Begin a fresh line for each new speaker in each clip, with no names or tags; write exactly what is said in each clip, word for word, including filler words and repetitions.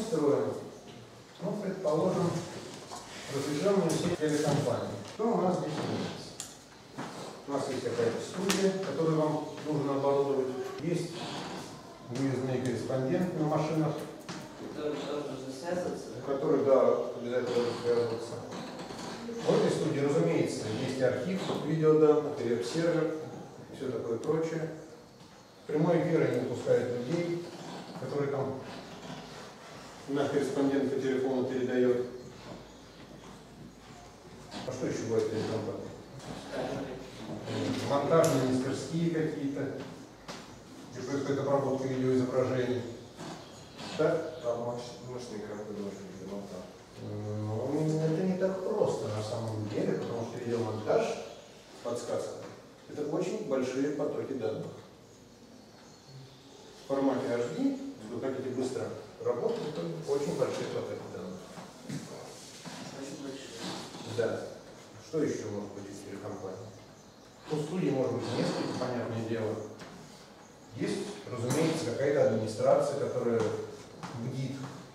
строим, ну, предположим, разветвленную сеть телекомпаний. Что у нас здесь имеется? У нас есть какая-то студия, которую вам нужно оборудовать. Есть выездные корреспонденты на машинах, которые, да, обязательно должны связываться. В этой студии, разумеется, есть архив видеоданных, веб-сервер, все такое прочее. В прямой эфир они выпускают людей, которые там на корреспондент по телефону передает. А что еще бывает в телекомпании? Монтажные, мастерские какие-то, где происходит обработка видеоизображений. Да?
А мощные как вы должны монтаж?
Ну, это не так просто на самом деле, потому что видеомонтаж, подсказка, это очень большие потоки данных. В формате эйч ди, если вы хотите быстро работать, это очень большие потоки данных.
Очень большие.
Да. Что еще может быть из телекомпании? Ну, студии может быть несколько, понятное дело. Есть, разумеется, какая-то администрация, которая бдит.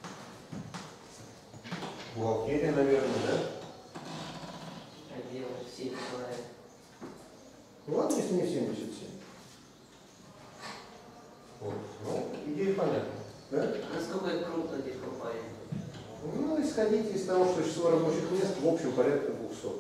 Бухгалтерия, наверное, да?
Отдел семьдесят человек.
Ну ладно, если не семьдесят семь. Вот. Ну, идея понятна. Да?
Насколько это крупно здесь компания?
Ну, исходите из того, что число рабочих мест в общем порядка двухсот.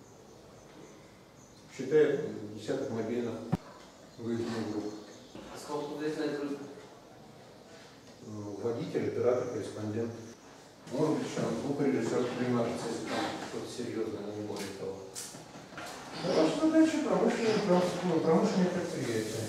Считая десяток мобильных выездных групп.
А сколько выездных групп?
Ну, водитель, оператор, корреспондент. Может быть, еще звукорежиссер принимается, если там что-то серьезное, но не более того. Ну, а что дальше? Промышленные, промышленные предприятия.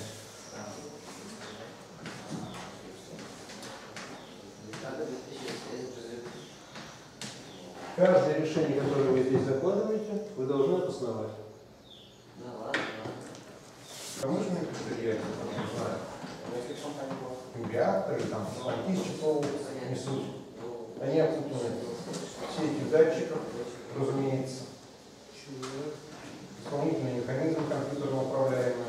Каждое решение, которое вы здесь закладываете, вы должны обосновать.
Да ладно, ладно.
Промышленные предприятия, там, не знаю, реакторы, там, станки с чехлов несут. Они окутаны сетью датчиков, разумеется. Исполнительный механизм компьютерно управляемый.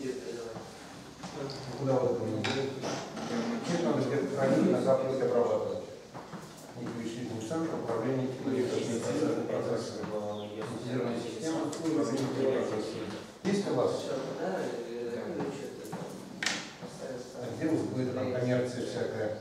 Куда вы это будете? Это надо где-то хранить, на запад обрабатывать. И вычислительный центр управления технологическими процессами. Интегрированная система управления процессами. Есть у вас? А где у вас будет там коммерция всякая?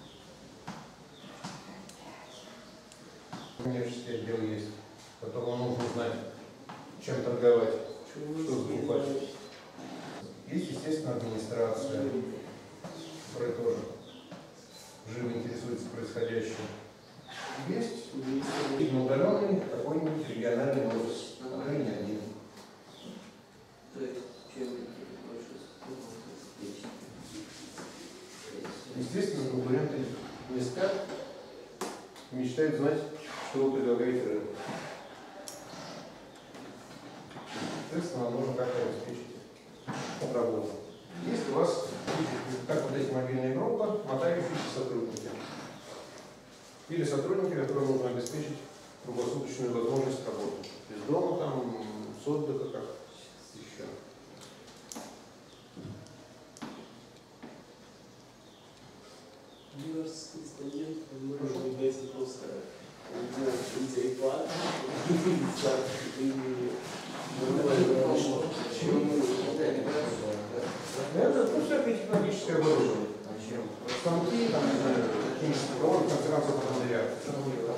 Коммерческий отдел есть, которому нужно знать, чем торговать, что закупать. Есть, естественно, администрация, которая тоже живо интересуется происходящим. Есть, видно, удаленный какой-нибудь региональный офис, а не один.
То есть, чем больше?
Естественно, конкуренты не спят, мечтают знать, что вы предлагаете рынку. Соответственно, вам нужно как-то обеспечить работу. Есть у вас, как вот эти мобильные группы, мотающиеся сотрудники. Или сотрудники, которым нужно обеспечить круглосуточную возможность работы. Из дома, там, с отдыха, как еще.
У нас корреспондент, можно дать просто интеллектуально,
Это ну, всякое технологическое оборудование. Станки, там, не знаю, химический завод, в конце концов, потом реактор.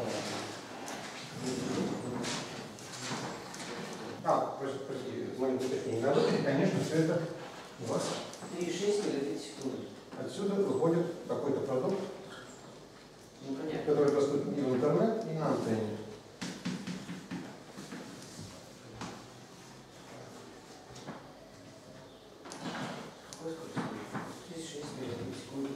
А, прости, прости, маленькое уточнение. На выходе, конечно, все это у вас.
три и шесть мегабит в секунду.
Отсюда выходит какой-то продукт,
Ну, понятно.
который доступен и в интернет, и на антенне.
тридцать шесть мегабит в секунду.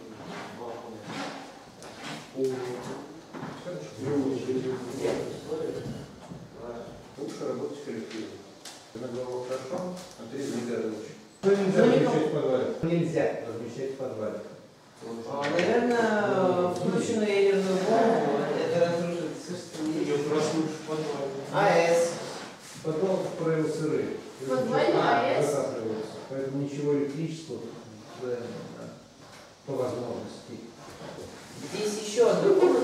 Лучше работать в коллективе. На голову хорошо, а три нельзя лучше. Что нельзя размещать в подвале? Нельзя размещать в подвале.
А, наверное, включенную ядерную бомбу, это разрушит АЭС.
Потом правил сыры.
Подвальный АЭС.
Затапливаются. Поэтому ничего электрического да, да, по возможности.
Здесь еще одна комната.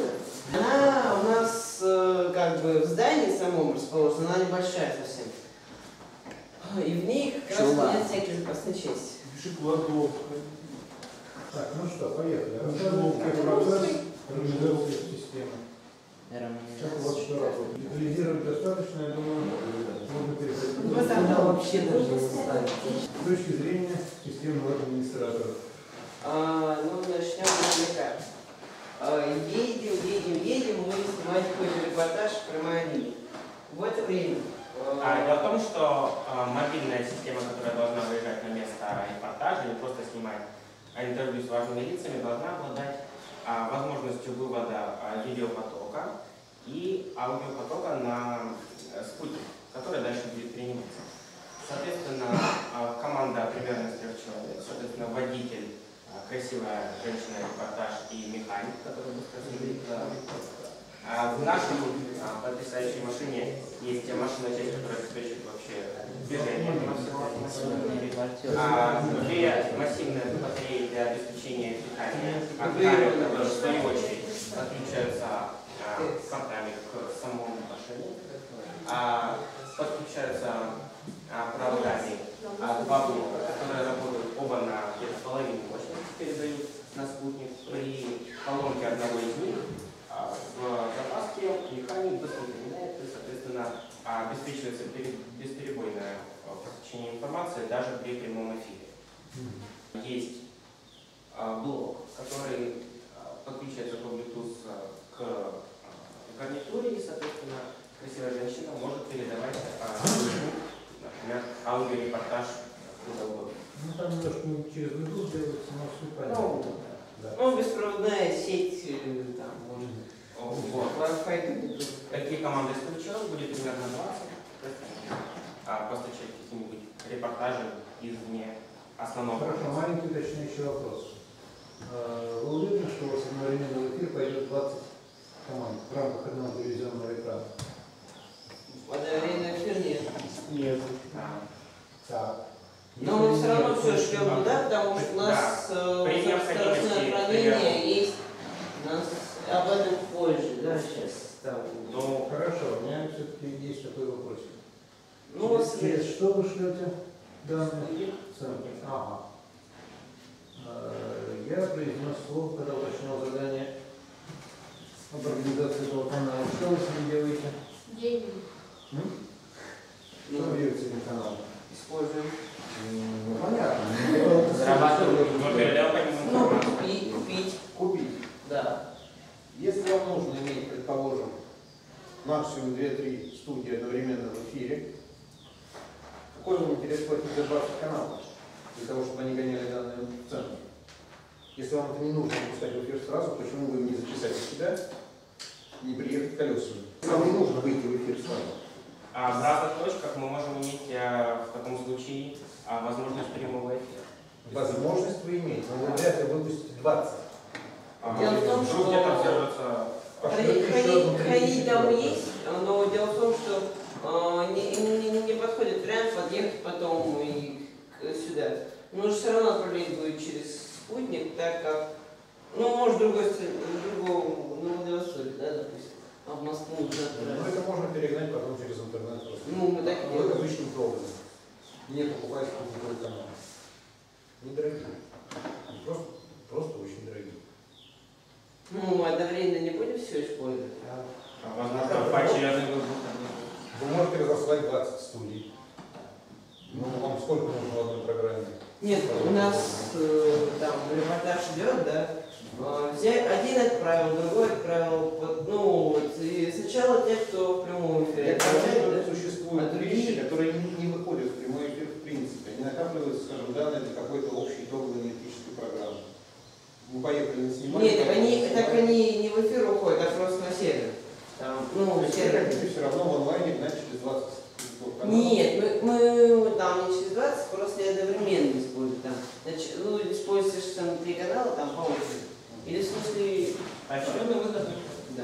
самом расположена, она небольшая совсем. И в ней как раз
Чула.
нет всяких запасных частей.
Пиши кладовка.
Так, ну что, поехали. Рассказывайте процесс организации системы. Как у вас все работает? Детализировать достаточно, я думаю, можно переходить.
Ну, тогда вообще даже не ставить.
С точки зрения системного администратора.
А, ну, начнем издалека. А, едем, едем, едем, мы снимать какой-то репортаж про Мали. В это время...
А, дело в том, что а, мобильная система, которая должна выезжать на место репортажа, не просто снимать а интервью с важными лицами, должна обладать а, возможностью вывода а, видеопотока и аудиопотока на а, спутник, который дальше будет приниматься. Соответственно, а, команда примерно из трех человек, соответственно, водитель, а, красивая женщина-репортаж и механик, который быстро снимет. А в нашей а, потрясающей машине есть машинная часть, которая обеспечивает вообще движение. А две массивные батареи для обеспечения питания, которые в свою очередь подключаются а, портами к самому машине, а, подключаются а, проводами а, два блока, которые работают оба на где-то половину мощности, передают на спутник. При поломке одного из них в запаске механик быстро заменяет и, соответственно, обеспечивается бесперебойное получение информации даже при прямом эфире. Есть блок, который подключается по Bluetooth к гарнитуре и, соответственно, красивая женщина может передавать, например, аудиорепортаж куда угодно.
Ну там немножко через Bluetooth делается, но все понятно.
Ну,
Да.
ну, беспроводная сеть, э, там, может,
Вот.
Wi-Fi.
Такие команды исключен, будет примерно двадцать. А поставить какие-нибудь репортажи извне основного.
Хорошо, маленький уточняющий вопрос. А, Вы уверены, что у вас одновременно в эфир пойдет двадцать команд в рамках одного телевизионного экрана?
Одновременно эфир нет.
Нет.
Так.
Но мы все равно все ждем туда, потому что у нас
Да. При
э,
необходимости
скоростное хранение есть. У нас об этом позже, да, сейчас там.
Ну,
Хорошо, у меня все-таки есть такой вопрос.
Ну,
через, через что вы шлете данные?
Спутник.
Центр. Ага. А, Я произнес слово, когда уточнял задание об организации этого канала. Что вы с ним делаете?
Деньги.
М?
Ну,
Что делаете с этим каналом?
используем.
Ну, понятно.
зарабатывать, но передал по нему
Ну,
информацию.
купить, купить,
Купить.
да.
Если вам нужно иметь, предположим, максимум две-три студии одновременно в эфире, какой вам интерес платить за двадцать каналов, для того, чтобы они гоняли данные в центр? Если вам это не нужно выпускать в эфир сразу, почему вы не записать себя, не приехать колесами? Если вам не нужно выйти в эфир сразу.
А в разных точках мы можем иметь а, в таком случае а, возможность прямого эфира.
Возможность вы имеете, но вы вряд ли выпустите двадцать.
А,
Дело в том,
вдруг
что-
где-то взорвется.
Хранить, хранить, хранить там есть, но дело в том, что э, не, не, не подходит вариант подъехать потом и к- сюда. Но все равно отправлять будет через спутник, так как, ну, может, другой стране, другого, на Владивостоке, да, допустим, а в Москву нужно
Но
отправить.
это можно перегнать потом через интернет просто.
Ну, мы так и
Вы
делаем.
обычным проводом. Не покупать спутниковый канал. Недорогие. Просто, просто очень дорогие.
Ну, мы одновременно не будем все использовать.
А, возможно, поочередный выпуск.
Вы можете разослать двадцать студий. Ну, вам сколько нужно в одной программе?
Нет, у нас э, там репортаж идет, да, э, взять, один отправил, другой отправил, вот, ну, вот, и сначала те, кто в прямом эфире
Я
отправляет,
понимаю,
да.
что существуют
А другие-
вещи, которые не, не выходят в прямой эфир в принципе. Они накапливаются, скажем, данные для какой-то общей итоговой аналитической программы. Мы поехали на снимание.
Нет, так они, так они не в эфир уходят, а просто на сервер. Там, ну,
Вы
сервер.
хотите все равно в онлайне гнать через двадцать каналов.
Нет, мы, мы там не через двадцать, просто одновременно используем. Там, значит, ну, используешь там три канала, там по очереди. Или в смысле,
Поочередный выход.
да.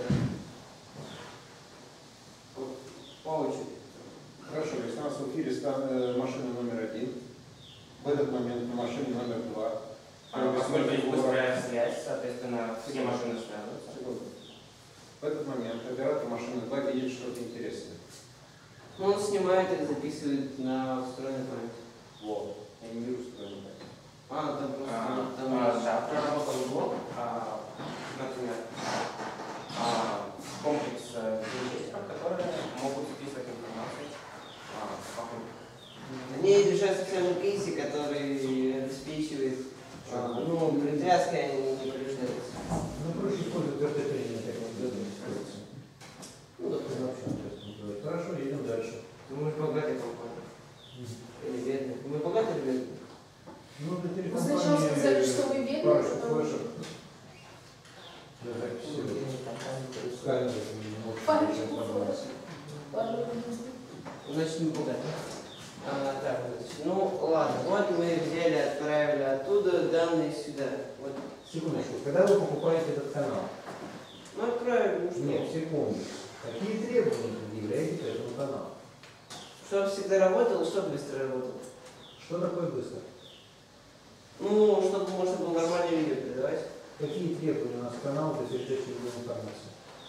Вот, по очереди.
Хорошо, если у нас в эфире стан- э, машина номер один, в этот момент на машине номер два.
А, поскольку есть быстрая связь, соответственно, все машины связываются.
В этот момент оператор машины два видит что-то интересное.
Ну, он снимает и записывает на встроенной память.
Вот. Я не вижу встроенную память.
А, там просто...
А,
там
а,
есть-
Да, проработал блок, а, например, а, комплекс э, винчестеров, которые могут записывать информацию а, по ходу.
Они лежат специальном кейсе, который обеспечивает, а, ну, при тряске они не повреждаются.
Ну, проще использовать эр тэ тренинг, как он используется.
Ну, да.
Это вообще интересно называется. Хорошо, едем дальше.
Мы же богатая компания. Или бедная. Мы богатые или бедные?
Ну, для
Вы
телекомпании
сначала сказали, что вы бедные,
парочку
потом...
флешек для записи. Сканер, это не может
Парочку
быть информация.
флешек. Ладно,
Значит, не богатые. А, так, значит, ну ладно, вот мы взяли, отправили оттуда данные сюда. Вот.
Секундочку, когда вы покупаете этот канал?
Ну, отправили, ну что?
Нет, секунду. Какие требования предъявляете к этому каналу?
Чтобы всегда работал, чтобы быстро работал.
Что такое быстро?
Ну, чтобы можно было нормальное видео передавать.
Какие требования у нас к каналу для передачи информации?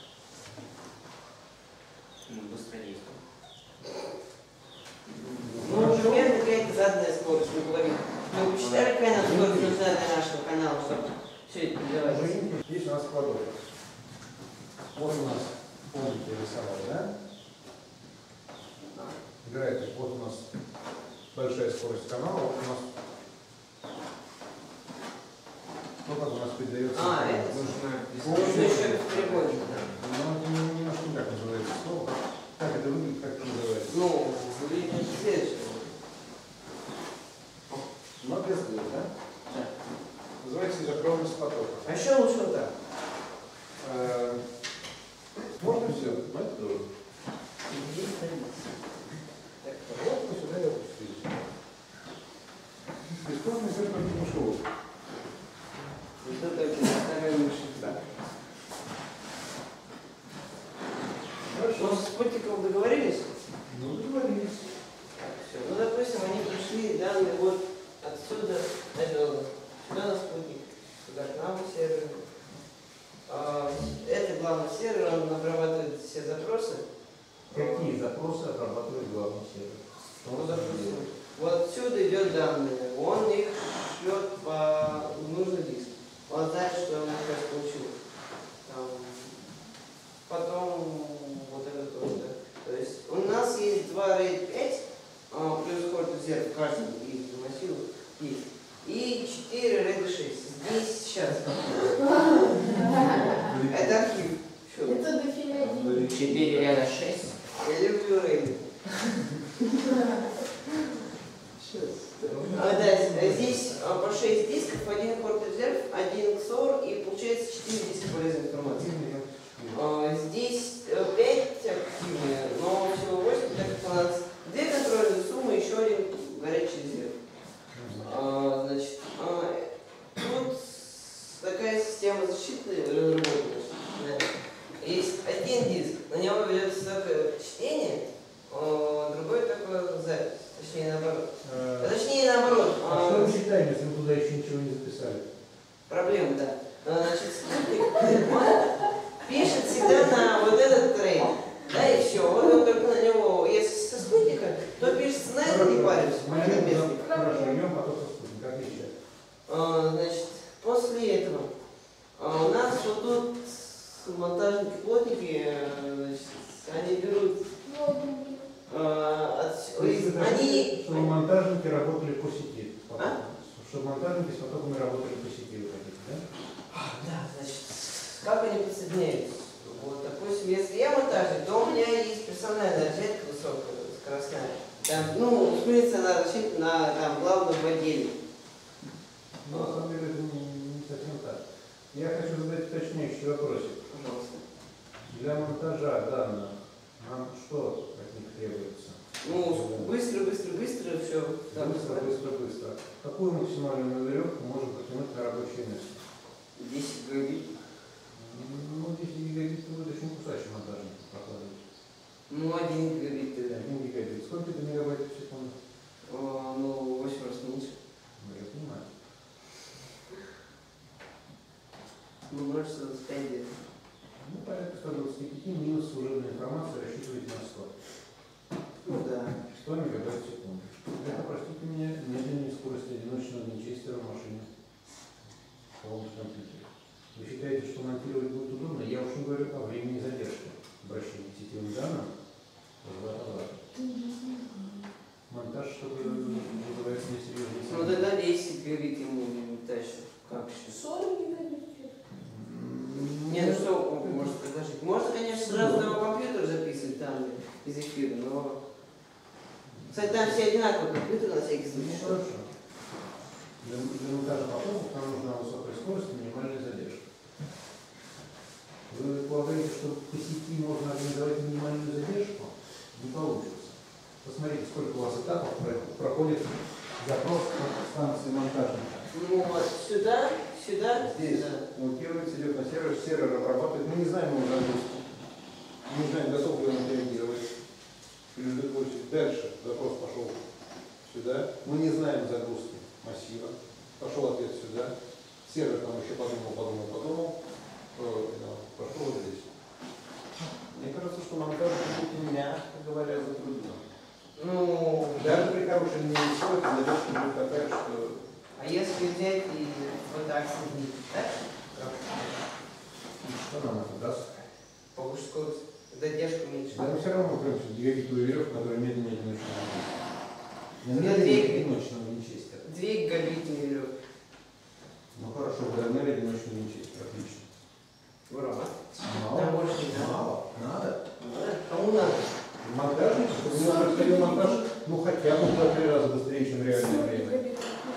Ну, быстродействие.
Ну, примерно какая-то заданная скорость, мы говорим. Мы посчитали, какая нам скорость нужна для нашего канала, чтобы все это передавать.
Уже здесь у нас квадрат. Вот у нас, помните, рисовали, да? Играет, вот у нас большая скорость канала, вот у нас, ну как у нас передается.
А, это
Ну,
нужно еще бесперебойник, да.
ну, это немножко не так называется слово. Как это выглядит, как это называется?
Ну, выглядит не следующее.
Смотри, да?
Да.
Называется изохронность потока.
А еще лучше вот так.
Э, Можно все? Это тоже.
Есть традиция.
Так, вот мы сюда и опустились. Бесплатно все только не ушел.
И что такое второй мыши?
Да.
Ну, с спутником договорились?
Ну, договорились.
Так, все. Ну, допустим, они пришли данные вот отсюда, это, сюда на спутник, сюда к нам в сервер. А, это главный сервер, он обрабатывает все запросы.
Какие запросы обрабатывает главный сервер?
Ну, допустим, вот отсюда идет данные, он их шлет по нужный диск. Он знает, что он сейчас получил. Там, потом вот это тоже, да. То есть у нас есть два рейд пять, а, плюс хорд резерв в каждом из массивов есть. И четыре рейд шесть. Здесь сейчас. Это архив. Всё.
Это дофига денег.
четыре ряда шесть.
Я люблю рейды. А, да, здесь а, по шесть дисков, один хорд резерв, один ксор и получается четыре диска полезной информации. А, здесь э, пять активные, но всего восемь, так как у нас две контрольные суммы, еще один горячий резерв. А, значит, а, тут такая система защиты разработана. Да. Есть один диск, на него ведется только чтение, а другой только запись. Точнее наоборот. А, точнее наоборот.
А что мы считаем, если мы туда еще ничего не записали?
Проблема, да. А, значит, спутник, он пишет всегда на вот этот трейд. Да, и все. Вот он только на него, если со спутника, то пишется на это, не паримся.
Мы идем, хорошо, идем потом со спутника, отлично.
А, значит, после этого а, у нас вот тут монтажники, плотники, э, значит, они берут а, от,
То есть
из-
вы
они
хотите, чтобы монтажники работали по сети.
А?
Чтобы монтажники с потоками работали по сети, вы хотите, да?
Да, значит, как они присоединяются? Вот, допустим, если я монтажник, то у меня есть персональная розетка высокая, скоростная. Там, ну, в принципе, она рассчитана на там, главном в отделе.
Ну, на самом деле, это не, не совсем так. Я хочу задать уточняющий вопросик.
Пожалуйста.
Для монтажа данных нам что от них требуется?
Ну, быстро, быстро, быстро, все.
Быстро, быстро, быстро. Какую максимальную веревку можем протянуть на рабочее место?
десять гигабит.
Ну, десять гигабит будет очень кусачий монтажник прокладывать.
Ну, один гигабит тогда.
один гигабит. Сколько это мегабайтов в секунду?
О, ну, восемь раз меньше.
Ну, я понимаю.
Ну, ноль сто двадцать пять где-то.
Ну, порядка сто двадцать
из эфира, но... Кстати, там все одинаковые компьютеры на всякий
Ну,
случай.
хорошо. Для, для монтажа потоков нам нужна высокая скорость и минимальная задержка. Вы полагаете, что по сети можно организовать минимальную задержку? Не получится. Посмотрите, сколько у вас этапов про- проходит запрос от станции монтажника.
Ну вот сюда, сюда,
Здесь
сюда.
мутируется, идет на сервер, сервер обрабатывает. Мы не знаем его загрузку. Мы не знаем, готов ли он отреагировать. Или ждет очередь. Дальше запрос пошел сюда. Мы не знаем загрузки массива. Пошел ответ сюда. Сервер там еще подумал, подумал, подумал. Э, да, пошел вот здесь. Мне кажется, что монтаж будет, мягко говоря, затруднен.
Ну,
Даже при хорошей линейной скорости задержка будет такая, что...
а если взять и вот так соединить, так?
Что нам это даст?
Повыше скорость, задержка меньше.
Да, мы все равно упремся в гигабитовую веревку, которая медленнее одиночного.
Это
Медленнее
две-
одиночного винчестера.
Две гигабитные веревки.
Ну хорошо, ударный одиночный винчестер, отлично.
Ура.
Мало.
Да, больше не надо.
Мало. Надо.
Надо? Кому надо?
Монтажник, чтобы у него происходил монтаж, ну хотя бы в два-три раза быстрее, чем реальное время.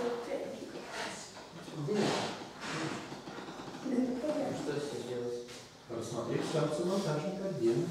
Что с ним делать?
Рассмотреть станцию монтажника отдельно.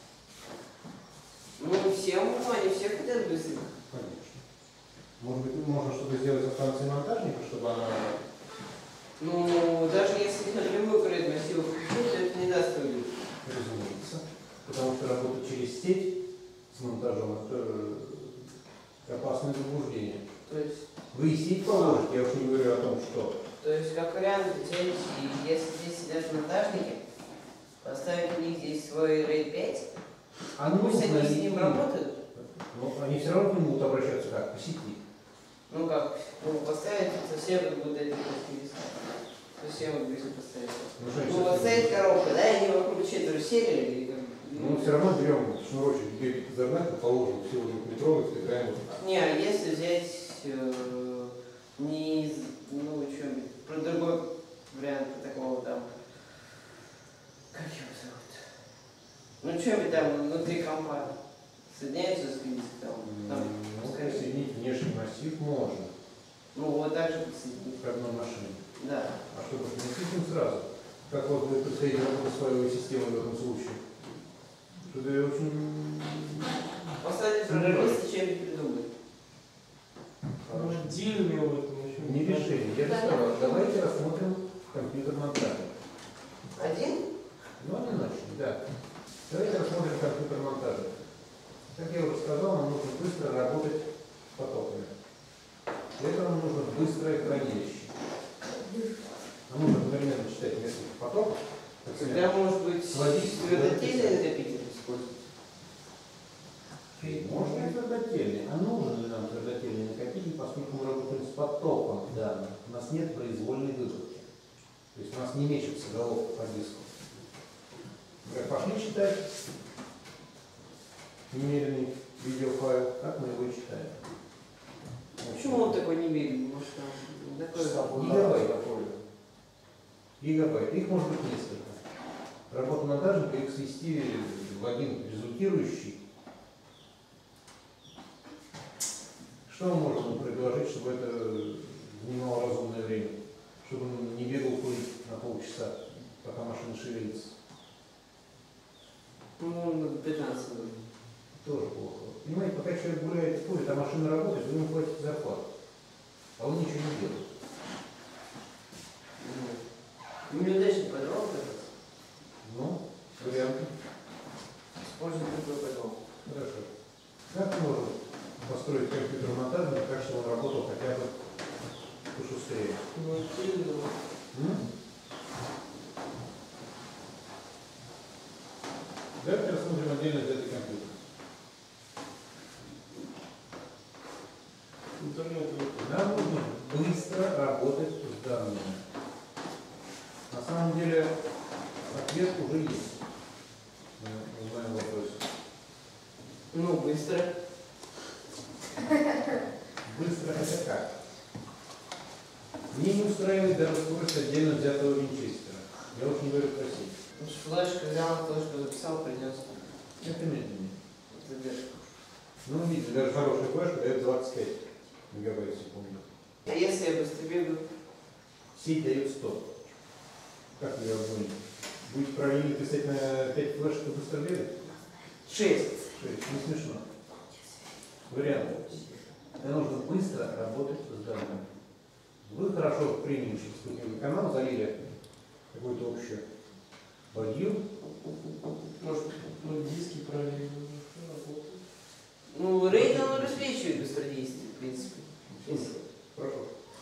Ну, всем, они все хотят быстро.
Конечно. Может быть, можно что-то сделать со станцией монтажника, чтобы она...
Ну, даже если их напрямую крыть массивы включить, то это не даст выиграть.
Разумеется. Потому что работать через сеть с монтажом это опасное заблуждение.
То есть,
Вы и сеть положите, я уж не говорю о том, что...
то есть как вариант взять, и если здесь сидят монтажники, поставить у них здесь свой рейд пять,
А
пусть
нужно
они с
ли
ним
им?
работают.
Но они все равно к нему будут обращаться как? По сети.
Ну как, ну, поставить совсем как будто это просто совсем вот близко поставить.
Ну, что
Ну
совсем
вот стоит
близко?
коробка, да, и они вокруг четверо сели, и как...
Ну, все равно берем шнурочек гигабит Ethernet, положим всего двухметровый, втыкаем вот так.
Не, а если взять э, не из, ну, что-нибудь, про другой вариант такого там, как его зовут? Ну, что-нибудь там внутри компа соединяется с кем-то там, там,
Ну,
скорее всего.
соединить внешний массив можно
Ну, вот так же подсоединить.
к одной машине.
Да.
А чтобы не сразу, как вот будет происходить работа своей системы в этом случае? Что-то я очень...
Поставить программиста, чем-нибудь придумать.
Ну, отдельно в этом еще
Не решение. Я же
Да,
сказал,
я-
давайте рассмотрим компьютер монтажа.
Один?
Ну, одиночный, да. Давайте рассмотрим компьютер монтажа. Как я уже сказал, нам нужно быстро работать с потоками. Для этого нам нужно быстрое хранилище. Нам нужно одновременно читать несколько потоков.
Тогда, может быть,
Сводить
твердотельный накопитель использовать.
Можно и твердотельный. А нужен ли нам твердотельный накопитель, поскольку мы работаем с потоком данных? У нас нет произвольной выкладки. То есть у нас не мечется головка по диску. Как пошли читать немеренный видеофайл, как мы его читаем?
Почему он такой немеренный? Может, там такой...
Гигабайт. Гигабайт. Их может быть несколько. Работа монтажника их свести в один результирующий. Что мы можем ему предложить, чтобы это занимало разумное время? Чтобы он не бегал курить на полчаса, пока машина шевелится.
Ну, на пятнадцать минут.
Тоже плохо. Понимаете, пока человек гуляет и курит, а машина работает, вы ему платите зарплату. А он ничего не делает.
Ну, неудачный подвал как раз.
Ну, варианты.
Используем такой подвал.
Хорошо. Как можно построить компьютер монтажник так, чтобы он работал хотя бы пошустрее?
Ну, сильно.
М? Давайте рассмотрим отдельно взятый компьютер.
интернет.
Нам нужно быстро работать с данными. На самом деле ответ уже есть. Мы узнаем вопрос.
Ну, быстро.
Быстро это как? Мне не устраивает даже скорость отдельно взятого винчестера. Я очень говорю про сеть.
Ну, флешка взял, флешку записал, придется.
Это медленнее.
задержка.
Ну, видите, даже хорошая флешка дает двадцать пять мегабайт в секунду.
А если я быстро бегаю?
Сеть дает сто. Как вы обгоните? Будет правильнее писать на пять флешек и быстро бегать?
Шесть.
шесть. Не смешно. Вариант. Это нужно быстро работать с данными. Вы хорошо приняли спутниковый канал, залили какую-то общую ладью.
Может,
Ну, диски правильно работают.
ну, рейд он обеспечивает быстродействие, в принципе. Если-
Прошу.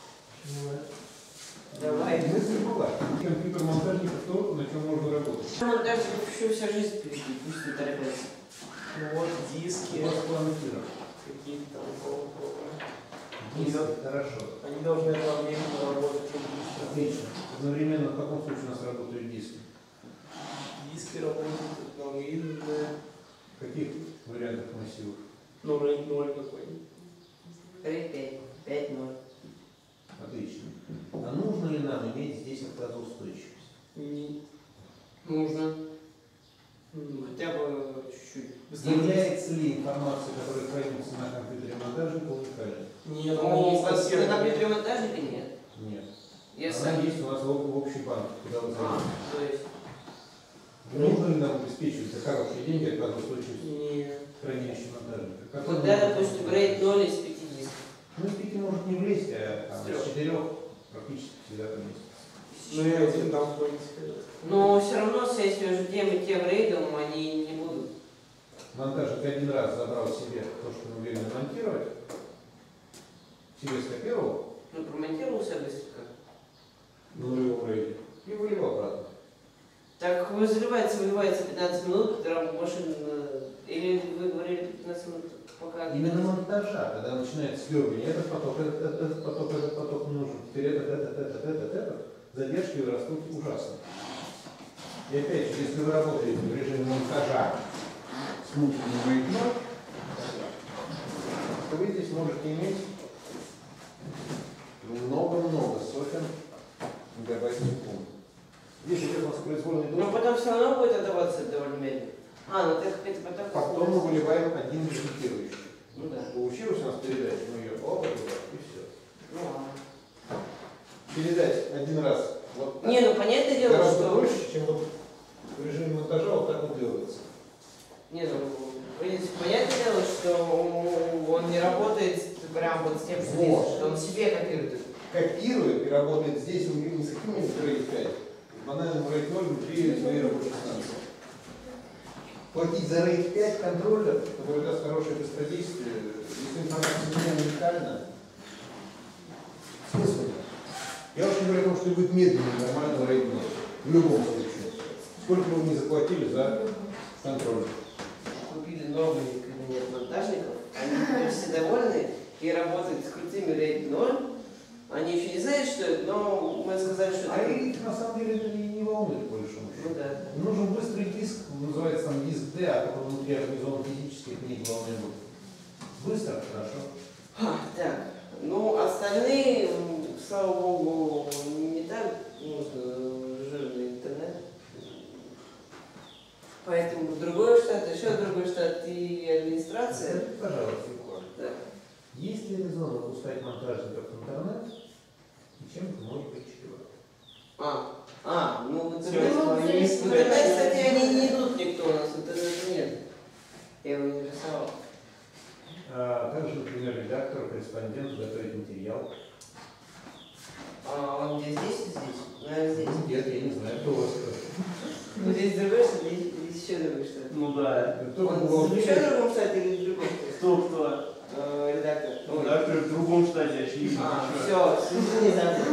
Давай.
Мысль была. Компьютер монтажника то, на чем можно работать.
Монтажников еще вся жизнь впереди, пусть не торопятся.
Ну вот диски,
У вас план эфира.
какие-то там полукровые.
Диски, хорошо.
Они должны одновременно работать очень быстро.
Отлично. Одновременно в каком случае у нас работают диски?
Диски работают одновременно.
В каких вариантах массивов?
Ну, рейд ноль какой-нибудь.
Рейд пять. пять ноль.
Отлично. А нужно ли нам иметь здесь отказоустойчивость?
Не
Нужно.
ну,
Хотя бы чуть-чуть.
Является ли информация, которая хранится на компьютере монтажника, уникальной?
Нет,
Ну,
они
на
совсем-
компьютере монтажника нет.
Нет.
Если...
Она есть у нас в, в общей банке, куда вы
А,
зайдете.
то есть...
Нужно ли нам обеспечивать за хорошие деньги отказоустойчивость
Нет.
хранилища монтажника? Как
Вот
он
да,
может
допустим,
быть?
рейд ноль из пяти дисков.
Ну, из пяти может не влезть, а там,
С трех.
из четырех практически всегда там есть.
Ну и один там какой-нибудь.
Но все равно связь между тем и тем рейдом они не будут.
Монтажник один раз забрал себе то, что мы уверены монтировать, себе скопировал,
Ну, промонтировался быстренько.
на нулевом рейде, и вылил обратно.
Так вы заливается, выливается пятнадцать минут, когда машина... Или вы говорили пятнадцать минут, пока...
Именно монтажа, когда начинается свергивание, этот поток, этот, этот, этот поток, этот поток нужен, теперь этот, этот, этот, этот, этот, задержки растут ужасно. И опять же, если вы работаете в режиме монтажа с внутренним рейдом, то вы здесь можете иметь много-много сотен мегабайт в секунду. Если идет у нас произвольный
Но
доступ,
потом все равно будет отдаваться довольно медленно. А, ну так это поток...
потом мы выливаем один результирующий.
Ну да.
Получилась у нас передача, мы ее оба и все.
Ну ладно.
Передать один раз вот так
Не, ну понятное дело,
гораздо
что...
больше, чем вот в режиме монтажа вот так вот делается.
Не, ну, в принципе, понятное дело, что он не работает прям вот с тем, что
Вот.
здесь, что он себе копирует.
Копирует и работает здесь у не с каким-нибудь рейд пять, с банальным рейд ноль внутри своей рабочей станции. Платить за рейд пять контроллер, который даст хорошее быстродействие, если информация не уникальна, смысла нет. Я уж не говорю о том, что будет медленнее нормального рейд ноль. В любом случае. Сколько бы вы не заплатили за контроллер?
Купили новый кабинет монтажников, они теперь все довольны и работают с крутыми рейд ноль. Они еще не знают, что это, но мы сказали, что
А
это...
их на самом деле это не, не волнует, по большому
Ну
счету.
да.
Нужен быстрый диск, называется там диск D, а который внутри организован физически, это не главное будет. Быстро, хорошо.
А, так, ну остальные, м, слава богу, не так нужно жирный интернет. Поэтому другой штат, еще другой штат и администрация.
Скажите, пожалуйста,
Да.
есть ли резон выпускать монтажников в интернет и чем это может быть чревато?
А, а, ну в
Всё,
интернет,
ну,
в
здесь
интернет,
интернет
кстати,
есть.
они не идут никто, у нас интернета нет. Я его не рисовал.
А также, например, редактор, корреспондент готовить материал.
А он где здесь и здесь? Наверное, здесь.
Нет, я не знаю, кто у вас кто.
Ну здесь другой штат, здесь, здесь еще другой штат.
Ну да.
Кто
Он
был
в еще другом штате или в другом штате?
Кто кто?
Э, редактор. Ой.
Редактор в другом штате, очевидно.
А,
Чё?
все, не забыл.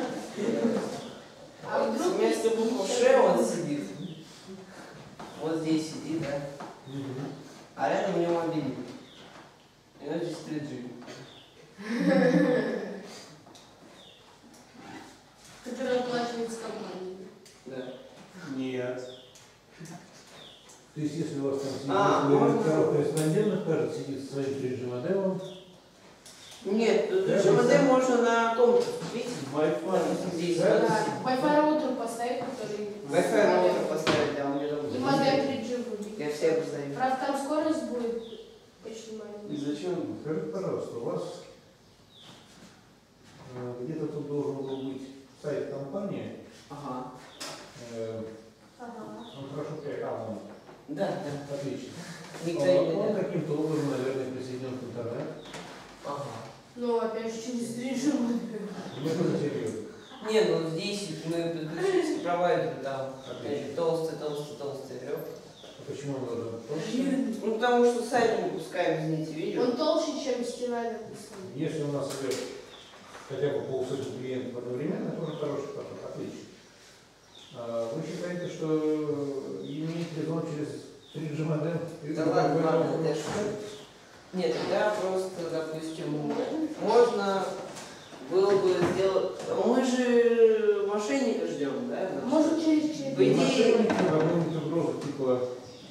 А вдруг
Вместо буквы Ш он сидит. Вот здесь сидит, да. А рядом у него мобильник. И он здесь три джи.
который оплачивается компанией?
Да.
Нет.
То есть, если у вас там сидит
А,
несколько
можно-
редакторов корреспондентов, каждый сидит со своим три джи модемом,
Нет, тут
Да,
же
вы
модем
сами-
можно на комнату купить.
Wi-Fi.
Здесь.
Да.
вот.
Да, Wi-Fi роутер поставить, который...
Wi-Fi роутер поставить, да, у меня
И
дома.
модем три джи врубить.
Я все поставил.
Правда, там скорость будет
скажите, пожалуйста, у вас э, где-то тут должен был быть сайт компании.
Ага.
Э,
Ага.
он хорошо перекалыван.
Да, да.
Отлично.
Никто
Он,
не
он
найдет.
каким-то образом, наверное, присоединен к интернету.
Ага.
Ну, опять же, через режим.
Ну, это серьезно.
Не, ну здесь мы подключились к провайдеру, там
Отлично.
толстый, толстый, толстый веревка.
А почему он должен быть толще?
Ну потому что сайт мы пускаем, извините, видео.
Он толще, чем стена написана.
Если у нас идет хотя бы полсотни клиентов одновременно, это уже хороший подход. Отлично. А вы считаете, что имеет резон через три джи модем?
Да ладно, ладно, это ж- Нет, тогда просто, допустим, можно было бы сделать... Мы же мошенника ждем, да?
Может, через через.
По идее-
Мошенники, какую-нибудь угрозу, типа...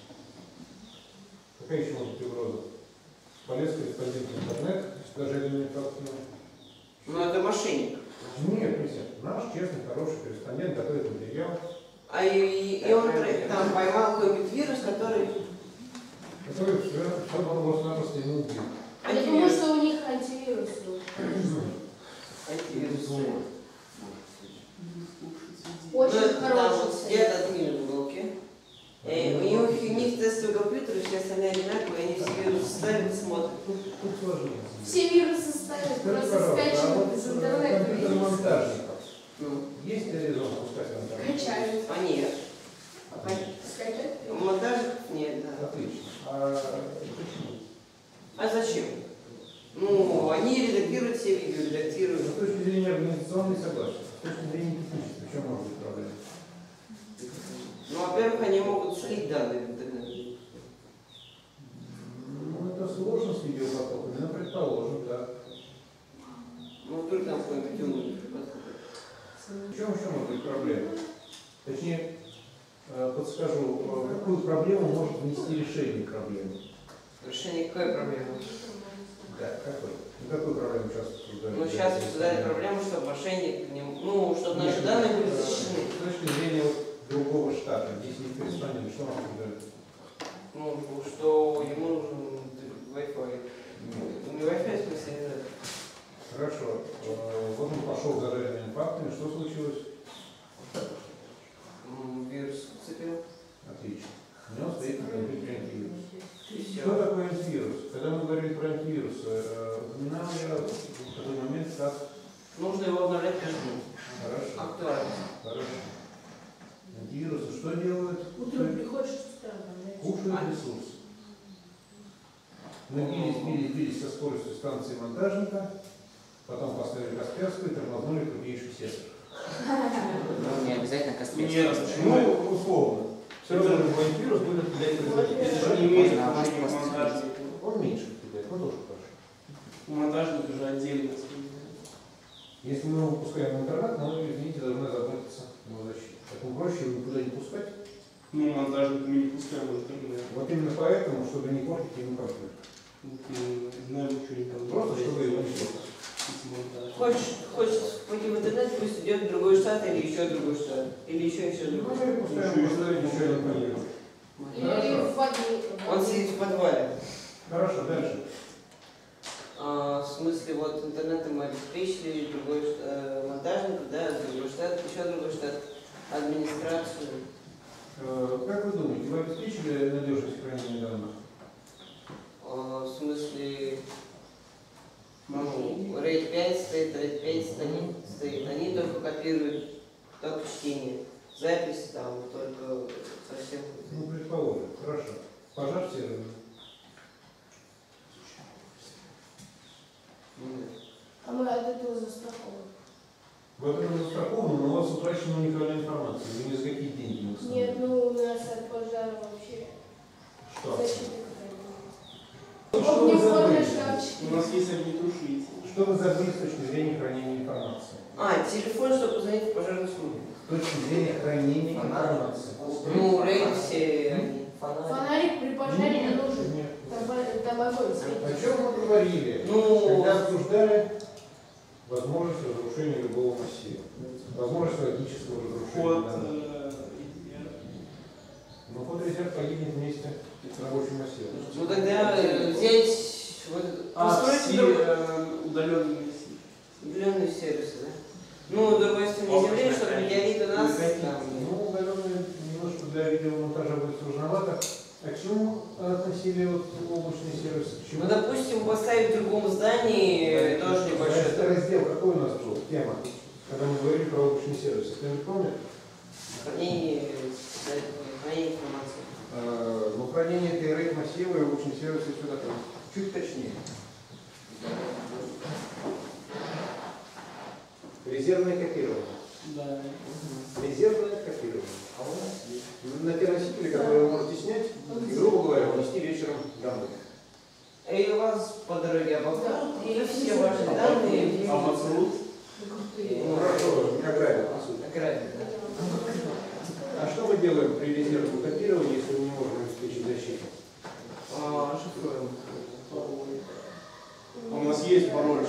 Какая еще может быть угроза? Полез корреспондент в интернет, даже или не
Ну это мошенник.
Нет, не все. Наш честный, хороший корреспондент готовит материал,
А и, и он про- там поймал какой-нибудь вирус, который...
который все, все просто-напросто ему убил.
Я думаю, что у них антивирус.
Антивирус.
Очень
Ну, это там
хороший
вот
сайт.
сидят админы в уголке. И у них, у них тестовый компьютер, все остальные одинаковые, они все вирусы ставят и смотрят.
Тут, тут сложнее.
Все вирусы ставят,
Скажите,
просто
пожалуйста, а
скачивают
вот
из
э,
интернета.
компьютер-монтажников,
Ну,
есть ли резон пускать в интернет?
Качают.
а нет.
Скачать.
Монтажников нет, да.
Отлично. А почему?
А зачем? Ну, они редактируют все видео,
С
редактируют.
точки зрения организационной согласия, с точки зрения технической, в чем может быть проблема?
Ну, во-первых, они могут слить данные в интернет.
Ну, это сложно с видеопотоками, но предположим, да.
Ну, вдруг там какой-нибудь умный подход.
В чем еще может быть проблема? Точнее, э, подскажу, э, какую проблему может внести решение проблемы?
Решение какой проблемы?
Да, какой? Ну, какую проблему сейчас обсуждаем?
Ну, сейчас обсуждают проблему, чтобы мошенник, не- ну, чтобы наши данные были защищены.
С точки зрения вот другого штата, здесь не корреспондент, что нам обсуждают?
Ну, что ему нужен Wi-Fi. Не Wi-Fi, в смысле, не знаю.
Хорошо. Э, Вот он пошел за реальными фактами, что случилось?
М, Вирус вцепил.
Отлично. У него стоит на компьютере антивирус.
И
Что
все.
такое антивирус? Когда мы говорили про антивирус, э, упоминал я в такой момент, как...
Нужно его обновлять каждый день.
Хорошо.
Актуально.
Хорошо. Антивирусы что делают?
Утром приходишь, что странно.
Кушают ресурсы. Мы бились, бились, бились со скоростью станции монтажника, потом поставили Касперскую и тормознули крупнейший сектор.
Ну, не обязательно Касперский.
Нет, почему?
Ну, условно. Все равно любой антивирус будет определять
Это
производителя.
же не имеет
Можно
отношения к
просто
монтажнику.
Он меньше определяет, но тоже хорошо.
Монтажник уже отдельно.
Если мы его выпускаем в интернет, мы, извините, должны заботиться о его защите. Поэтому проще его никуда не пускать.
Ну, монтажник мы не пускаем в интернет.
Вот именно поэтому, чтобы не портить ему компьютер.
Ну, знаем, что не там.
Просто чтобы его не портить.
Хочешь, хочешь пойти в интернет, пусть идет в другой штат или еще в другой штат. Или еще еще в
Ну,
другой
мы
штат.
выпускаем просто ничего не планируем.
Или в воде.
Он сидит в подвале.
Хорошо, дальше.
А, в смысле, вот интернетом мы обеспечили другой ш- э, монтажник, да, другой штат, еще другой штат, администрацию.
Э, Как вы думаете, вы обеспечили надежность хранения данных?
А, в смысле, ну, рейд пять стоит, рейд пять стоит, стоит. Они только копируют, только чтение. Запись там только совсем.
Ну, предположим. Хорошо. Пожар сервера.
Нет.
А мы от этого застрахованы.
Вы от этого застрахованы, но у вас утрачена уникальная информация. Вы ни за какие деньги не установили.
Нет, ну у нас от пожара вообще
Что?
защита
Ну,
какая-то.
что вы
Огнеупорные
забыли?
шкафчики.
У нас есть огнетушитель.
Что вы забыли с точки зрения хранения информации?
А, телефон, чтобы позвонить в пожарную службу.
С точки зрения хранения информации.
Ну, рейд все они. Фонарик.
Фонарик при пожаре не
Нет,
нужен.
нет.
Там, там огонь
О
светит.
чем мы говорили,
Ну,
когда обсуждали возможность разрушения любого массива? Возможность логического разрушения.
Код.
данных.
э,
Но код резерв погибнет вместе с рабочим массивом.
ну тогда э, взять Вот это-
А,
постройте
все
друг-
э, удаленные сети.
удаленные сервисы, да? Ну, с другой стороны Земли, чтобы метеорит у нас там...
Ну, удаленные немножко для видеомонтажа будет сложновато. А к чему относили вот облачные сервисы? К чему?
Ну, допустим, поставить в другом здании тоже небольшой.
Это раздел какой у нас был? Тема. Когда мы говорили про облачные сервисы. Кто-нибудь помнит?
Хранение, хранение информации.
Э, Ну, хранение этой рейд массива и облачные сервисы и все такое. Чуть точнее. Резервное копирование.
Да.
Резервное копирование. А у нас есть. На те носители, которые вы можете снять, и, грубо говоря, унести вечером домой.
И у вас по дороге обозначат, и все ваши данные...
А маршрут?
Ну, хорошо, не ограбят, по сути.
Ограбят, да.
А что мы делаем при резервном копировании, если мы не можем обеспечить защиту?
А, шифруем.
У нас есть пароль.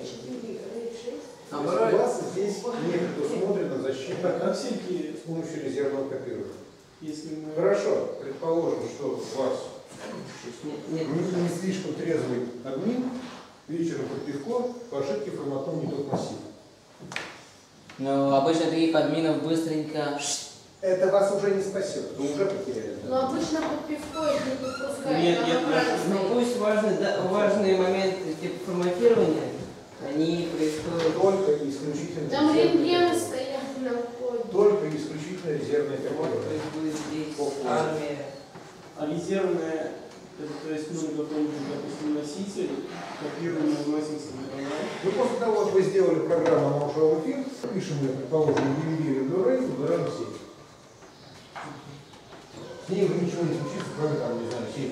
А
То есть у вас здесь не предусмотрена защита
Как сельки,
с помощью резервного копирования.
если мы...
Хорошо, предположим, что у вас
Нет,
не, не слишком трезвый админ вечером под пивко по ошибке форматнул не тот массив.
Но обычно таких админов быстренько...
Это вас уже не спасет, вы уже потеряли.
Но обычно под пивко их не подпускают.
Нет,
на
нет,
аппарат
ну
стоит.
пусть важные, да, важные моменты типа форматирования, они происходят...
Только и исключительно
Там
резервное
рентгены
копирование.
стоят на входе.
Только и исключительно резервное
Вот
копирование.
происходит здесь
Ого.
армия.
А резервное, это, то есть мы какой-нибудь, допустим, носитель, копируем и вносимся на канал.
Ну, после того, как вы сделали программу на ушел эфир, пишем, мы, предположим, ди ви ди или Blu-ray, выбираем сеть. С ней уже ничего не случится, кроме, там, не знаю, сейфа,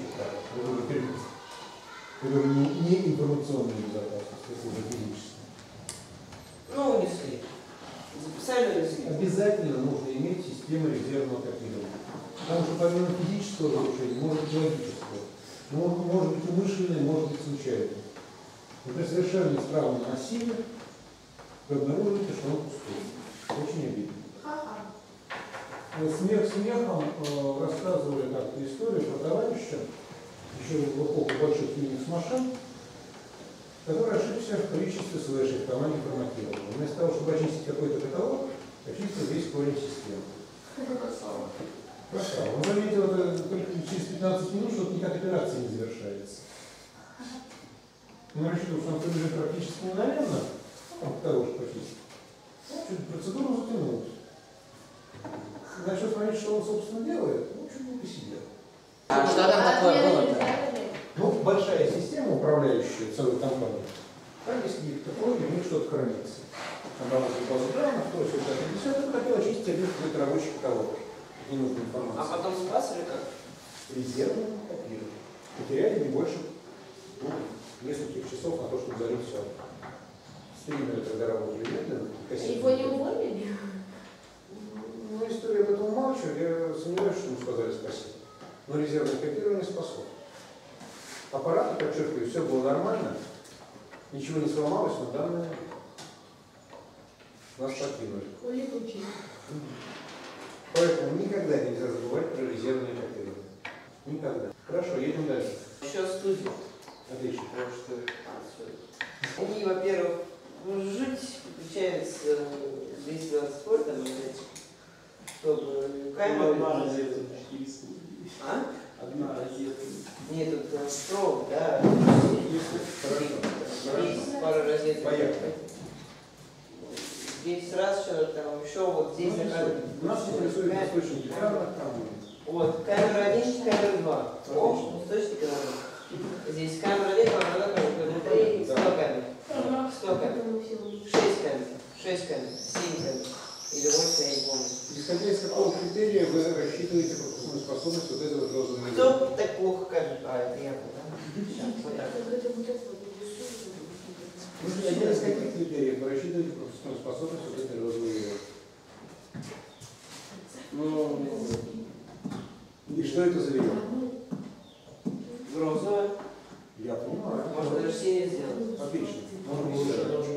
который не, не информационная безопасность, это уже физическая.
Ну, унесли. Записали, унесли.
Обязательно нужно иметь систему резервного копирования. Потому что помимо физического нарушения, может быть логического. Может, может быть умышленное, может быть случайное. Например, совершенно неисправном массиве вы обнаружите, что он пустой. Очень обидно.
Ха-ха.
Смех смехом э, рассказывали как-то историю про товарища, еще в эпоху больших Unix машин, который ошибся в количестве слэшей в команде форматирования. Вместо того, чтобы очистить какой-то каталог, очистил весь корень системы. Красава. Он заметил это только через пятнадцать минут, что никак операция не завершается. Он рассчитывал, что он побежит практически мгновенно, там каталог почистить. Чуть процедуру затянулась. Начал смотреть, что он, собственно, делает, ну, чуть не посидел.
А что там такое было-то?
Ну, большая система, управляющая целой компанией, там есть какие-то коды, в них что-то хранится. Там работает база данных, то есть это десятое, хотел очистить один какой-то рабочий каталог. Не нужна
А
информация.
потом спас или как?
Резервным копировали. Потеряли не больше ну, нескольких часов на то, чтобы залить все. Стримеры тогда работали медленно.
Его не уволили?
Ну, история об этом умалчивает, я сомневаюсь, что ему сказали спасибо. Но резервное копирование спасло. Аппараты, подчеркиваю, все было нормально, ничего не сломалось, но данные нас покинули.
Улетучили.
Поэтому никогда нельзя забывать про резервное копирование. Никогда. Хорошо, едем дальше.
Еще студия.
Отлично.
Потому что они, во-первых, жить включается двести двадцать вольт, там, чтобы камеры...
Одна розетка, четыре студии.
А?
Одна розетка.
Нет, тут э, провод, да.
Хорошо.
Здесь пара розеток.
Поехали.
Здесь раз что там еще вот здесь
Ну,
заказывают.
нас интересует источники камер, там
Вот, камера один, камера два. О, источник камеры. Здесь камера один, камера два, камера три, сто камер. сто камер. шесть камер. шесть камер. семь камер. Или восемь, я не помню.
исходя из какого критерия вы рассчитываете пропускную способность вот этого розового?
Кто так плохо кажет? А, это я, да? Сейчас, вот так.
Ну, исходя из каких критериев вы рассчитываете пропускную способность вот этой розовой елки?
Ну,
И что это за елка?
розовая.
Я понимаю.
Можно даже синий сделать.
Отлично. Можно было.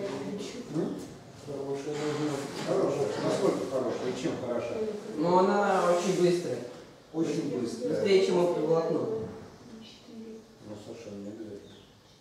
Хорошая. Насколько хорошая? И чем хороша?
Но она очень быстрая.
Очень быстро.
Быстрее, чем оптоволокно.
Ну, совершенно не обязательно.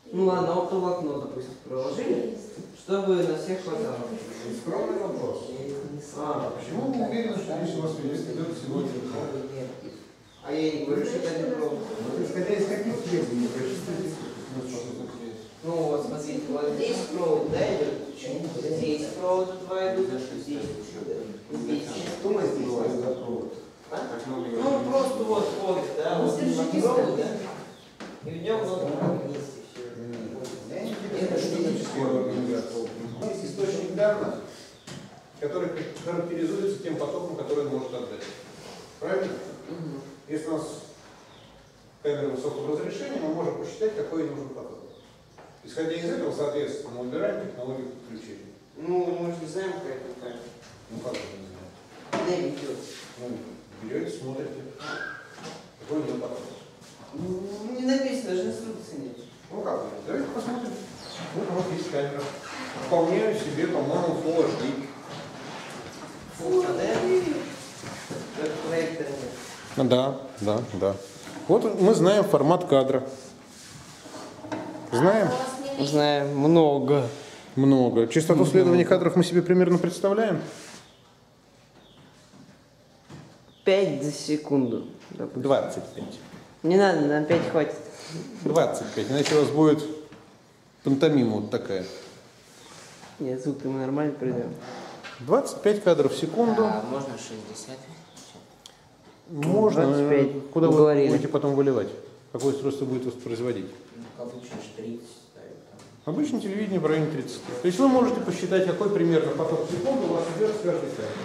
Ну ладно, оптоволокно, допустим, проложили, чтобы на всех хватало.
Скромный вопрос. А почему вы уверены, что здесь у вас идет сегодня?
А я не говорю, что это не провод.
Вот исходя из каких требований вы рассчитываете?
Ну вот, смотрите, вот здесь провод, да, идет? Здесь провод два идут, здесь. Здесь.
Что мы сделали за провод?
А? Ну просто вот провод, да, вот провод, да. И в нем вот вместе все.
Это физическая организация. Есть источник данных, который характеризуется тем потоком, который он может отдать. Правильно?
Угу.
Если у нас камера высокого разрешения, мы можем посчитать, какой нужен поток. Исходя из этого, соответственно, мы выбираем технологию подключения.
Ну, мы же не знаем, какая это камера.
Ну как мы не знаем?
Куда идет?
Ну, берете, смотрите. Какой нужен поток.
Ну, не написано, даже инструкции нет.
Ну как, давайте посмотрим. Вот у нас есть камера. Вполне себе, по-моему, Full эйч ди.
Фу, а да? Как проектор нет.
Да, да, да. Вот мы знаем формат кадра. Знаем?
Знаем, много.
Много. Частоту следования кадров мы себе примерно представляем?
пять за секунду. Допустим.
двадцать пять.
Не надо, на пять хватит.
двадцать пять. Иначе у вас будет пантомима вот такая.
Нет, звук мы нормально придем.
двадцать пять кадров в секунду.
А можно шестьдесят?
Можно.
двадцать пять.
Куда вы
Уговорили.
будете потом выливать? Какое устройство будет воспроизводить?
Ну, как обычно, тридцать ставят там.
Обычно телевидение в районе тридцати. То есть вы можете посчитать, какой примерно поток в секунду у вас идет с каждой камеры.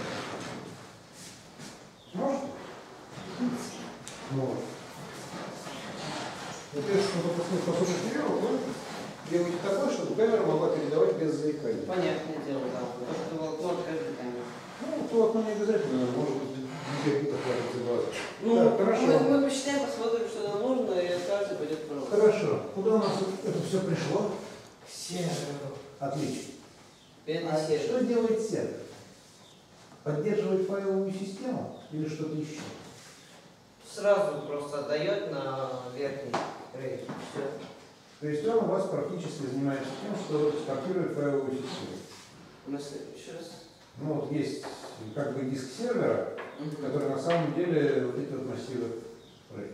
Можете? Можете. Соответственно, допустим, способность тренировок вы делаете такое, чтобы камера могла передавать без заикания.
Понятное дело, да. То, что волокно от каждой камеры.
Ну, то окно не обязательно, может быть, гигабитов хватит глаза.
Ну,
Так, хорошо.
мы, мы посчитаем, посмотрим, что нам нужно, и от каждой пойдет провод.
Хорошо. Куда у нас это все пришло?
К серверу.
Отлично.
Бедный
А
сервер.
что делает сервер? Поддерживает файловую систему или что-то еще?
Сразу просто отдает на верхний рейд. Все.
То есть он у вас практически занимается тем, что экспортирует файловую систему.
У нас еще раз.
Ну вот есть как бы диск сервера, который на самом деле вот эти вот массивы RAID.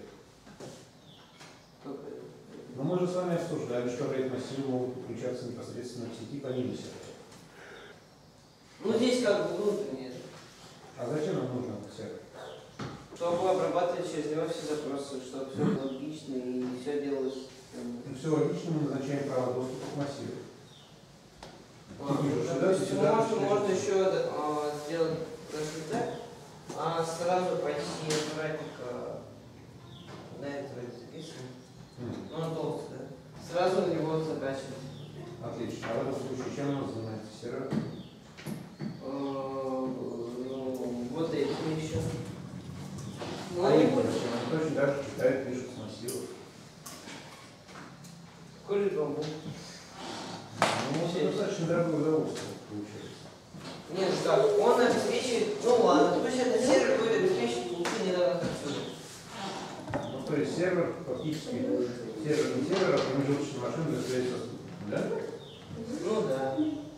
Но мы же с вами обсуждали, что RAID массивы могут подключаться непосредственно к сети помимо сервера.
Ну здесь как бы внутреннее.
А зачем нам нужен этот сервер?
Чтобы обрабатывать через него все запросы, чтобы все было логично и все делалось.
Ну, все логично, мы назначаем право доступа к массиву.
А,
Вижу,
ну,
сюда,
допустим,
сюда,
можно,
сюда.
можно еще а, сделать даже так, а сразу пойти братика на это записываем.
М,
Ну, он толстый, да? Сразу на него закачивать.
Отлично. А в этом случае чем у нас занимается сервер?
Э, Ну, вот этим еще. Ну,
А
не
именно,
буду.
он точно так же читает, пишет с массивов.
Какой же бамбук?
Ну, это достаточно дорогое удовольствие получается.
Нет, ну как, он обеспечивает, ну ладно, пусть это сервер будет обеспечивать получение данных отсюда.
Ну, то есть сервер фактически, сервер не сервер, а промежуточная машина для связи со спутником, да?
Ну да.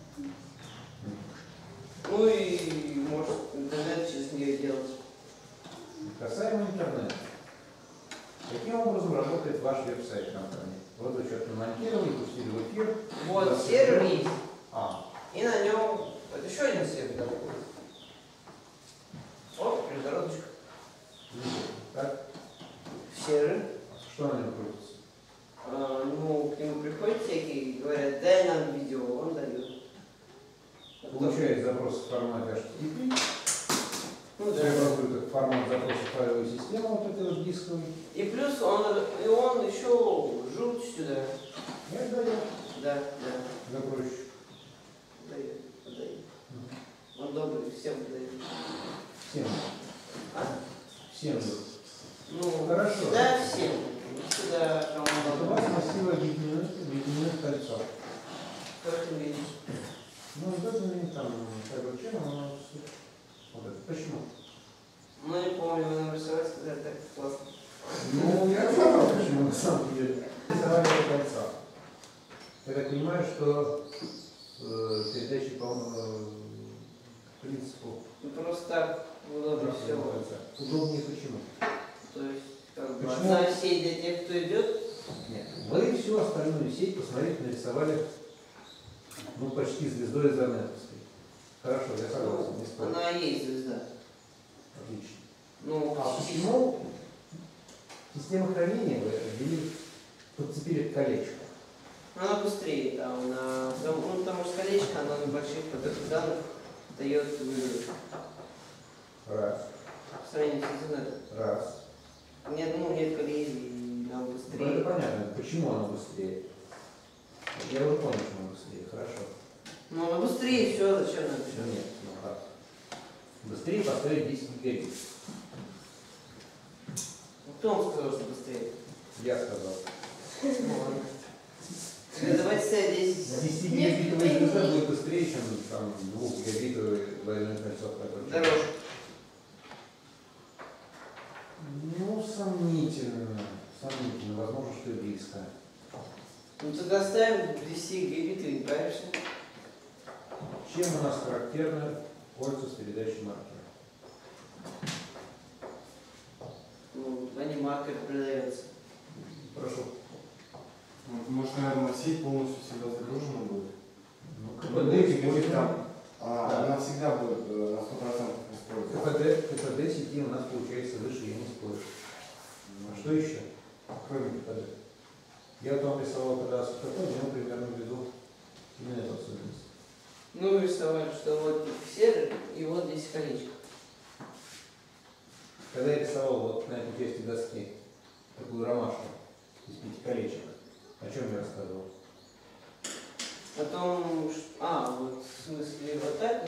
Ну и может интернет через нее делать.
Касаемо интернета. Каким образом работает ваш веб-сайт компании? Вот вы что-то намонтировали, пустили в эфир.
Вот сервер есть.
А,
И на нем вот еще один сервер такой. Оп, перегородочка.
так,
Сервер.
что на нем крутится?
А, ну, к нему приходят всякие и говорят, дай нам видео, он дает.
Получает запрос в формате эйч ти ти пи,
Ну да.
преобразует формат запроса в файловую систему, вот этой вот дисковой,
И плюс он, и он еще жут сюда.
и отдает
Да, да.
загрузчик.
Дает, дает. Он добрый, всем дает.
Всем.
А?
Всем.
Ну,
Хорошо.
да, всем. Сюда, кому
Вот у вас
надо.
массивы объединены, объединены в кольцо.
Как ты видишь?
Ну, это не там, как бы, чем оно вот это. Почему?
Ну, не помню, вы нам рисовать сказали, так классно.
Ну, я знаю, почему на самом деле. Рисовали это кольцо. понимаю, что э, передачи по э, принципу
Ну, просто так удобнее всего.
удобнее почему?
То есть, как бы,
Почему?
одна сеть для тех, кто идет.
Нет. Вы всю остальную сеть, посмотрите, нарисовали ну, почти звездой из Арнетовской. Хорошо, я согласен, не спорю.
Она есть звезда.
Отлично.
Ну,
А почему система хранения вы отделили, подцепили к колечку?
она быстрее там, на, ну, потому что колечко, оно на больших потоках данных дает выигрыш.
Раз,
По сравнению с интернетом.
раз.
Нет, ну, нет коллизий, нам
Ну,
быстрее.
это понятно, почему оно быстрее. Я уже понял, почему оно быстрее, хорошо.
Ну, она быстрее, все, зачем нам
Ну,
все?
нет, ну как? Быстрее поставить десять гигабит.
Кто вам сказал, что быстрее?
Я сказал.
Ну, ладно. Тогда давайте ставить десять.
десятигигабитовая звезда будет быстрее, чем там двухгигабитовый двойной кольцо.
Дороже.
Ну, сомнительно. Сомнительно. Возможно, что и близко.
Ну, тогда ставим десять гигабитов и правишься.
Чем у нас характерно пользу с передачей маркера?
Ну, они маркер продается.
Прошу.
Может, наверное, сеть полностью всегда загружена будет?
Ну,
КПД будет
там.
там. А,
Да.
она всегда будет э, на сто процентов использоваться.
КПД, КПД сети у нас получается выше, я не спорю. А что еще? Кроме КПД. Я вот вам рисовал, когда сухотой, я примерно введу именно эту особенность.
Ну, рисовали, что вот сервер и вот здесь колечко.
Когда я рисовал вот на этой части доски такую ромашку из пяти колечек, о чем я рассказывал?
О том, что... А, вот в смысле вот так?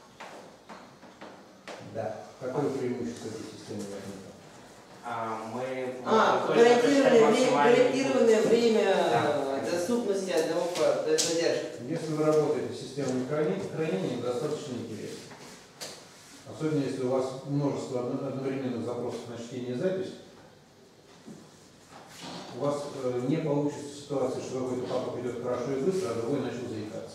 Да. Какое преимущество этой системы возникло?
А, мы
А,
можем точно
гарантированное
посчитать
время,
максимальный-
гарантированное время
Да.
э, доступности одного фа- то есть задержки.
Если вы работаете с системой хранения, хранения достаточно интересно. Особенно если у вас множество одно- одновременных запросов на чтение и запись, у вас э, не получится ситуация, что какой-то поток идет хорошо и быстро, а другой начал заикаться.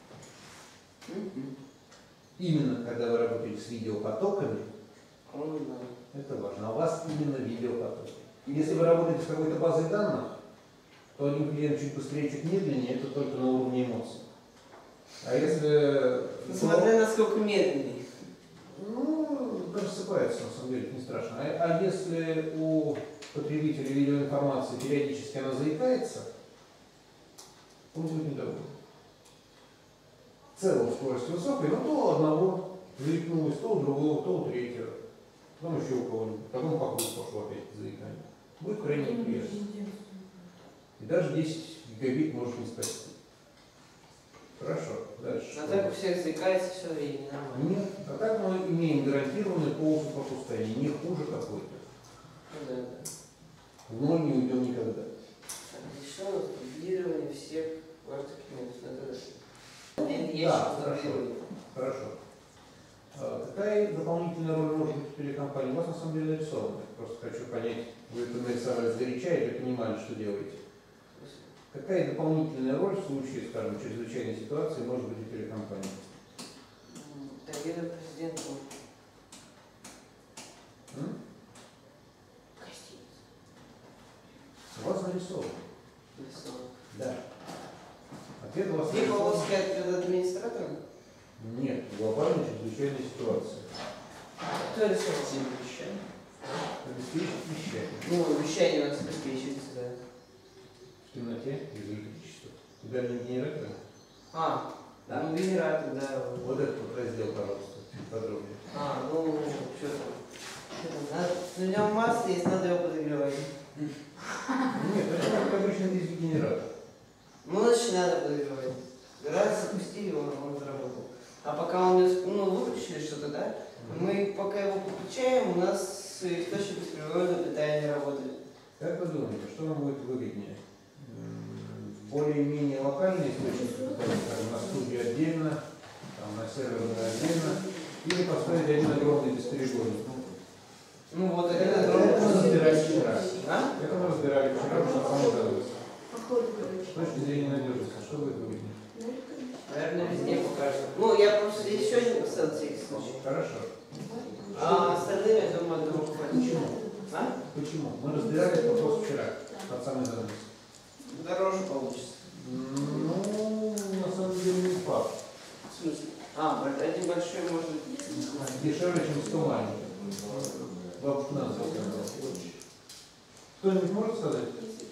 Именно когда вы работаете с видеопотоками,
Он, да.
это важно. А у вас именно видеопотоки. Если вы работаете с какой-то базой данных, то один клиент чуть быстрее, чуть медленнее, это только на уровне эмоций. А если...
Смотря насколько медленнее.
Ну, рассыпается, на самом деле, это не страшно. А, а если у потребителя видеоинформации периодически она заикается, он будет недоволен. В целом скорость высокая, но то у одного заикнулось, то у другого, то у третьего. Потом еще у кого-нибудь. Потом по кругу пошло опять заикание. Будет крайне неприятно. И даже десять гигабит может не спасти. Хорошо, дальше.
А так у всех заикается все время, нормально.
Нет, а так мы имеем гарантированную полосу пропускания, не хуже какой-то.
Ну да, да.
В ноль не уйдем никогда.
Так, здесь что у нас? Дублирование всех важных документов. Это да. Нет, есть
Да,
что
хорошо.
дублирование.
Хорошо. А какая дополнительная роль может быть у телекомпании? У вас на самом деле нарисовано. Я просто хочу понять, вы это нарисовали сгоряча или понимали, что делаете. Какая дополнительная роль в случае, скажем, чрезвычайной ситуации может быть у телекомпании?
Доверие президенту.
М?
Гостиница.
У вас нарисовано.
Нарисовано.
Да. Ответ у вас
Где
нарисован.
полоска перед администратором?
Нет, глобальная чрезвычайная ситуация.
Кто рисовал?
Обеспечить вещание.
Ну, вещание у нас обеспечивается, да.
В темноте без электричества. Ударные генераторы.
А,
Да.
ну генератор, да.
Вот этот вот раздел, пожалуйста, чуть подробнее.
А, ну, что там? Что там? Надо, на нем масло есть, надо его подогревать.
Нет, это как обычный дизель-генератор.
Ну, значит, надо подогревать. Раз запустили, он, он заработал. А пока он не усп- ну, выключили что-то, да? Мы пока его подключаем, у нас источник беспрерывного питания работает.
Как вы думаете, что нам будет выгоднее? М, Более-менее локальный источник, скажем, на студию отдельно, там, на серверную отдельно, или поставить один огромный бесперебойник?
Ну вот,
Это
это
это мы разбирали вчера.
А?
Это мы разбирали вчера, что кому удалось.
Походу, короче.
точки зрения надежности, что вы думаете?
Наверное, везде покажет. Ну, я просто здесь еще не поставил всякий случай.
Хорошо.
А остальные, я думаю, одного хватит.
Почему?
А?
Почему? Мы разбирали этот вопрос вчера, под самый занавес.
Дороже получится.
Ну, на самом деле не факт.
В смысле? А, один большой может
Дешевле, чем сто маленьких. Бабушка нас сказала. Кто-нибудь может сказать?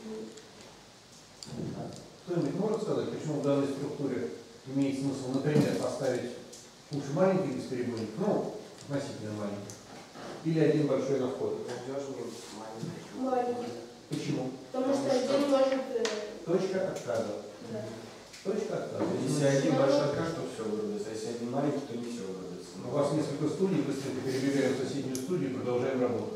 Кто-нибудь может сказать, почему в данной структуре имеет смысл, например, поставить кучу маленьких бесперебойник, ну, относительно маленьких, или один большой на вход?
Маленький.
Почему?
Потому что один может... э,
Точка отказа.
Да.
Точка отказа.
Если один большой отказ, то все вырубится. Если один маленький, то не все вырубится.
У вас несколько студий, быстренько перебегаем в соседнюю студию и продолжаем работу.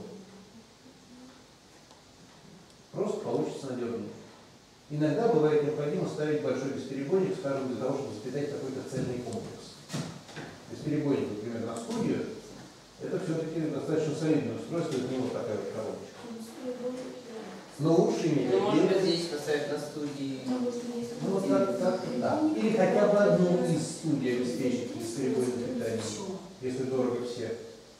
Просто получится надежнее. Иногда бывает необходимо ставить большой бесперебойник, скажем, для того, чтобы воспитать какой-то цельный комплекс. Бесперебойник, например, на студию, это все-таки достаточно солидное устройство, это не вот такая вот коробочка. Но лучше иметь.
Ну, может быть, здесь поставить на студии.
Ну, вот так, так, да. Или хотя бы одну из студий обеспечить бесперебойным питанием, если дорого все.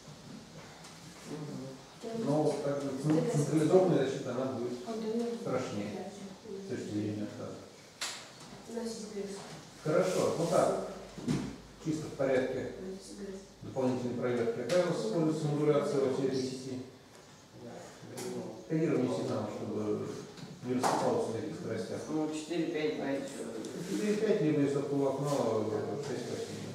Но как бы, централизованная защита, она будет страшнее с точки зрения отказа. Хорошо, ну так, чисто в порядке дополнительной проверки. Какая у вас используется модуляция во всей этой сети? Кодирование сигнала, чтобы не рассыпался на этих скоростях.
Ну, четыре-пять байт.
четыре-пять, либо если открыл окно, шесть-восемь.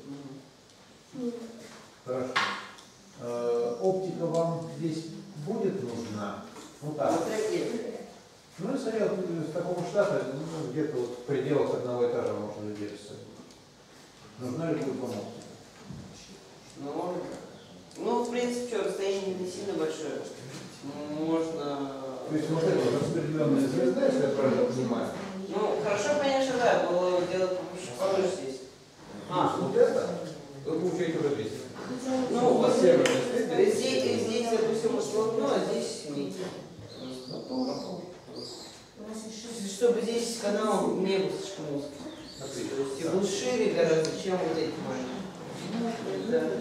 Хорошо. Э, оптика вам здесь будет нужна? Ну так. Ну, если я с такого штата, ну, где-то вот в пределах одного этажа можно задержаться. Нужна ли будет вам оптика?
Ну, ну, в принципе, что, расстояние не сильно большое. Можно...
То есть вот это вот распределенная звезда, если я правильно понимаю?
Ну, хорошо, конечно, да, было делать повыше здесь. А,
Вот это? Вы получаете уже двести.
ну, вот здесь, здесь, допустим, окно, а здесь нить. Чтобы здесь канал не был слишком узкий. То есть он шире гораздо, чем вот эти маленькие. Да.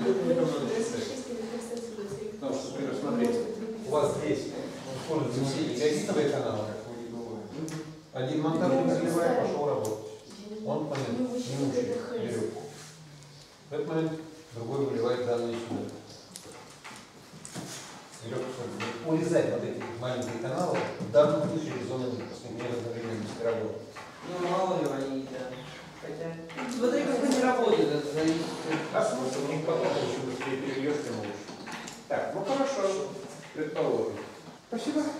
Потому что, например, смотрите, у вас здесь используются все гигабитовые каналы. Один монтажник заливает, пошел работать. Он, понятно, не мучает веревку. В этот момент другой выливает данные сюда. Веревку урезать вот эти маленькие каналы, в данном случае зоны выпуска, не разновременности работы.
Ну, мало ли они, да. Хотя, смотри, как они работают, это зависит.
А смысл у них потом еще быстрее перельешь, тем лучше. Так, ну хорошо, предположим. Спасибо.